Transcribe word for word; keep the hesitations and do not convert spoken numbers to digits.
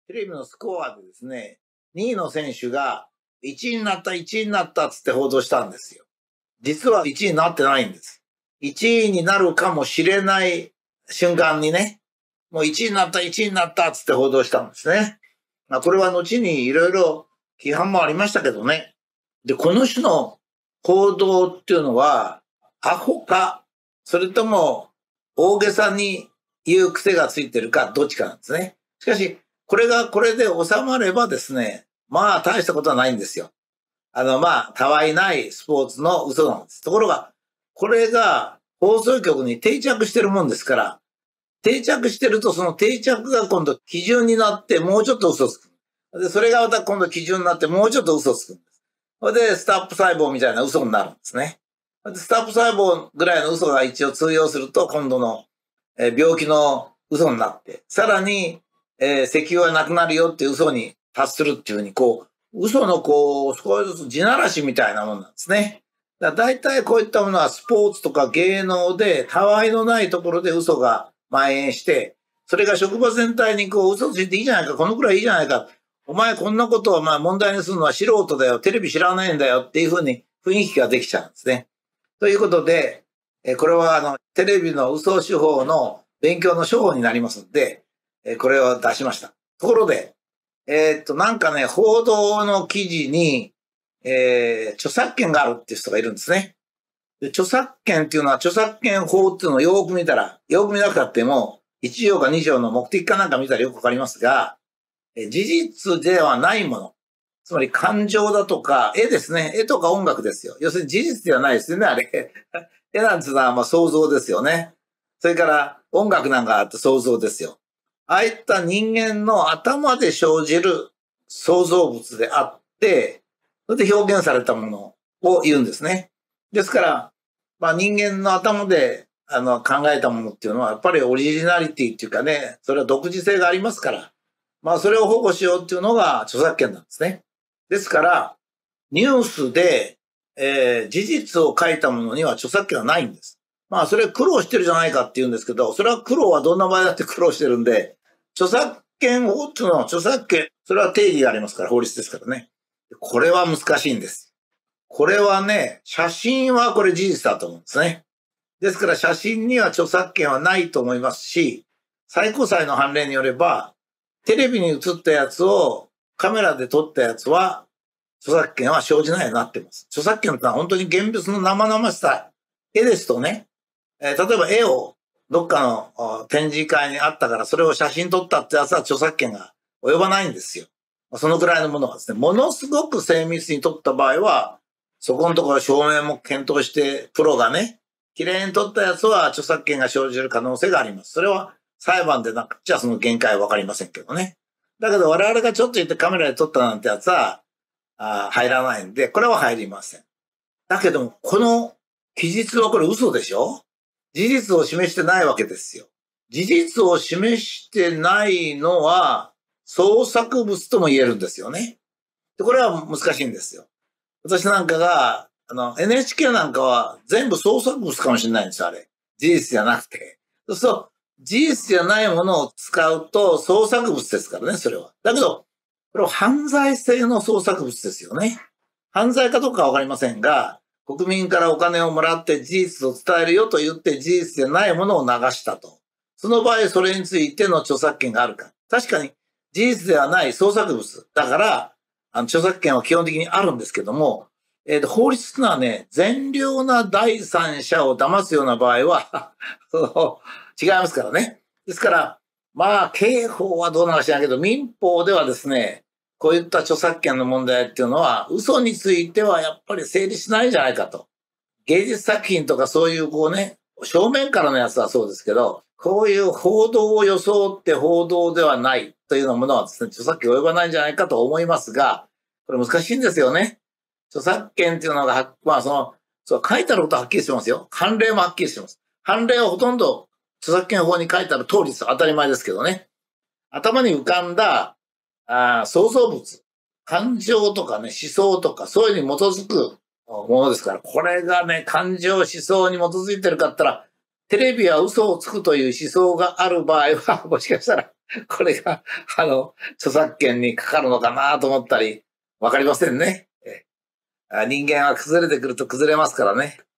テレビのスコアでですね、にいの選手がいちいになった、いちいになったっつって報道したんですよ。実はいちいになってないんです。いちいになるかもしれない瞬間にね、もういちいになった、いちいになったっつって報道したんですね。まあ、これは後にいろいろ批判もありましたけどね。で、この種の報道っていうのは、アホか、それとも大げさに言う癖がついてるか、どっちかなんですね。しかし、これがこれで収まればですね、まあ大したことはないんですよ。あの、まあ、たわいないスポーツの嘘なんです。ところが、これが放送局に定着してるもんですから、定着してるとその定着が今度基準になってもうちょっと嘘つく。で、それがまた今度基準になってもうちょっと嘘つくんです。それで、スタップ細胞みたいな嘘になるんですね。で、スタップ細胞ぐらいの嘘が一応通用すると、今度の、えー病気の嘘になって、さらに、えー石油はなくなるよっていう嘘に達するっていうふうに、こう、嘘のこう、少しずつ地ならしみたいなもんなんですね。だから大体こういったものはスポーツとか芸能で、たわいのないところで嘘が蔓延して、それが職場全体にこう、嘘ついていいじゃないか、このくらいいいじゃないか。お前こんなことをまあ問題にするのは素人だよ、テレビ知らないんだよっていうふうに雰囲気ができちゃうんですね。ということで、えこれはあの、テレビの嘘手法の勉強の手法になりますので、えこれを出しました。ところで、えーっと、なんかね、報道の記事に、えー著作権があるっていう人がいるんですね。で、著作権っていうのは著作権法っていうのをよーく見たら、よーく見なくたっても、いち条かに条の目的かなんか見たらよくわかりますが、え事実ではないもの。つまり感情だとか、絵ですね。絵とか音楽ですよ。要するに事実ではないですよね、あれ。絵なんていうのはまあ想像ですよね。それから音楽なんかあって想像ですよ。ああいった人間の頭で生じる創造物であって、それで表現されたものを言うんですね。ですから、まあ人間の頭であの考えたものっていうのはやっぱりオリジナリティっていうかね、それは独自性がありますから、まあそれを保護しようっていうのが著作権なんですね。ですから、ニュースで、えー事実を書いたものには著作権はないんです。まあそれ苦労してるじゃないかって言うんですけど、それは苦労はどんな場合だって苦労してるんで、著作権法っていうのは著作権、それは定義がありますから、法律ですからね。これは難しいんです。これはね、写真はこれ事実だと思うんですね。ですから写真には著作権はないと思いますし、最高裁の判例によれば、テレビに映ったやつをカメラで撮ったやつは、著作権は生じないようになってます。著作権ってのは本当に現物の生々しさ。絵ですとね、えー例えば絵をどっかのあ展示会にあったからそれを写真撮ったってやつは著作権が及ばないんですよ。そのくらいのものがですね、ものすごく精密に撮った場合は、そこのところ照明も検討して、プロがね、綺麗に撮ったやつは著作権が生じる可能性があります。それは裁判でなくちゃその限界はわかりませんけどね。だけど我々がちょっと言ってカメラで撮ったなんてやつは、あー入らないんで、これは入りません。だけども、この記述はこれ嘘でしょ？事実を示してないわけですよ。事実を示してないのは創作物とも言えるんですよね。でこれは難しいんですよ。私なんかが、あの、エヌエイチケー なんかは全部創作物かもしれないんですよ、あれ。事実じゃなくて。そうすると、事実じゃないものを使うと創作物ですからね、それは。だけど、これは犯罪性の創作物ですよね。犯罪かどうかはわかりませんが、国民からお金をもらって事実を伝えるよと言って事実でないものを流したと。その場合、それについての著作権があるか。確かに事実ではない創作物。だから、あの著作権は基本的にあるんですけども、えーと法律というのはね、善良な第三者を騙すような場合はその違いますからね。ですから、まあ、刑法はどうなのか知らないけど、民法ではですね、こういった著作権の問題っていうのは、嘘についてはやっぱり成立しないんじゃないかと。芸術作品とかそういうこうね、正面からのやつはそうですけど、こういう報道を装って報道ではないというようなものはですね、著作権及ばないんじゃないかと思いますが、これ難しいんですよね。著作権っていうのがは、まあその、そう書いてあることははっきりしてますよ。判例もはっきりしてます。判例はほとんど著作権法に書いてある通りです。当たり前ですけどね。頭に浮かんだあー創造物、感情とかね、思想とか、そういうのに基づくものですから、これがね、感情、思想に基づいてるかって言ったら、テレビは嘘をつくという思想がある場合は、もしかしたらこれが、あの、著作権にかかるのかなと思ったり、わかりませんね。えあ人間は崩れてくると崩れますからね。